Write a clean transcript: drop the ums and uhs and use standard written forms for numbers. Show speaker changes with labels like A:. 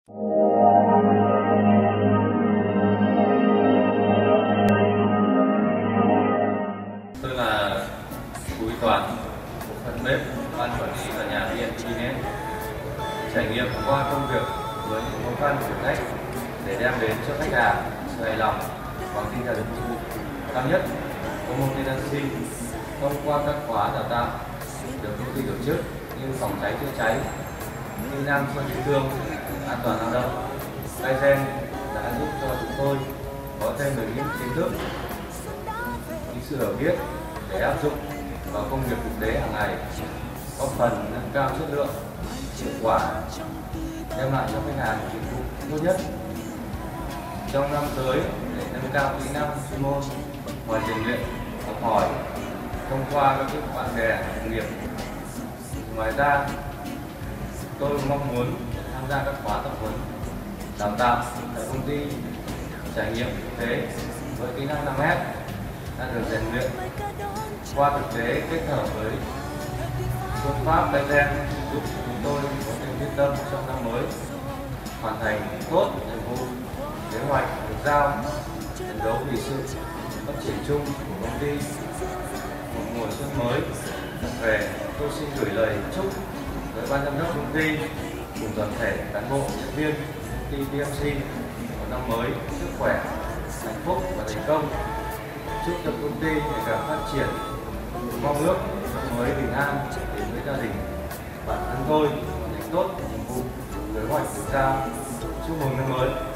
A: Tôi là Bùi Toàn, bộ phận bếp, ban quản lý tòa nhà VNPTNet. Trải nghiệm qua công việc với những khó khăn của khách để đem đến cho khách hàng sự hài lòng bằng tinh thần phục vụ cao nhất. Có một tenancy thông qua các khóa đào tạo được công ty tổ chức như phòng cháy chữa cháy, kỹ năng sơ cứu thương, an toàn lao động. Kaizen đã giúp cho chúng tôi có thêm được những kiến thức, những sự hiểu biết để áp dụng vào công việc thực tế hàng ngày, góp phần nâng cao chất lượng, hiệu quả, đem lại cho khách hàng dịch vụ tốt nhất. Trong năm tới, để nâng cao kỹ năng chuyên môn, ngoài rèn luyện, học hỏi thông qua các bạn bè đồng nghiệp. Ngoài ra, tôi mong muốn tham gia các khóa tập huấn đào tạo tại công ty, trải nghiệm thực tế với kỹ năng 5S đã được rèn luyện qua thực tế kết hợp với phương pháp Kaizen giúp chúng tôi có thêm quyết tâm trong năm mới hoàn thành tốt nhiệm vụ kế hoạch được giao, phấn đấu vì sự phát triển chung của công ty. Một mùa xuân mới về, tôi xin gửi lời chúc tới ban giám đốc công ty cùng toàn thể cán bộ nhân viên công ty PMC một năm mới sức khỏe, hạnh phúc và thành công. Chúc cho công ty ngày càng phát triển, mong ước năm mới bình an đến với gia đình. Bản thân tôi hoàn thành tốt nhiệm vụ kế hoạch được giao. Chúc mừng năm mới.